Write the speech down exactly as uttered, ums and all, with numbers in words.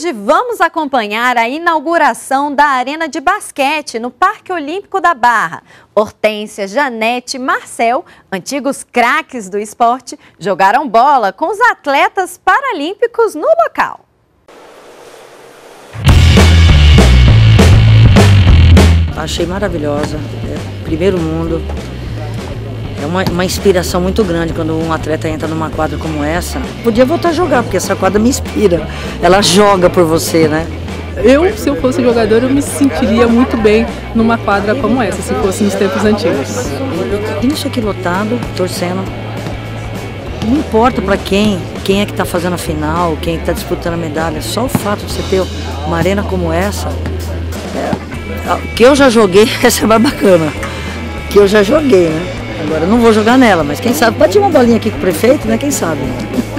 Hoje vamos acompanhar a inauguração da Arena de Basquete no Parque Olímpico da Barra. Hortência, Janete e Marcel, antigos craques do esporte, jogaram bola com os atletas paralímpicos no local. Achei maravilhosa, é, primeiro mundo. É uma, uma inspiração muito grande quando um atleta entra numa quadra como essa. Podia voltar a jogar, porque essa quadra me inspira. Ela joga por você, né? Eu, se eu fosse jogador, eu me sentiria muito bem numa quadra como essa, se fosse nos tempos antigos. Isso aqui lotado, torcendo. Não importa para quem, quem é que está fazendo a final, quem é que está disputando a medalha. Só o fato de você ter uma arena como essa, é, que eu já joguei, essa é mais bacana. Que eu já joguei, né? Agora eu não vou jogar nela, mas quem sabe, bate uma bolinha aqui com o prefeito, né? Quem sabe?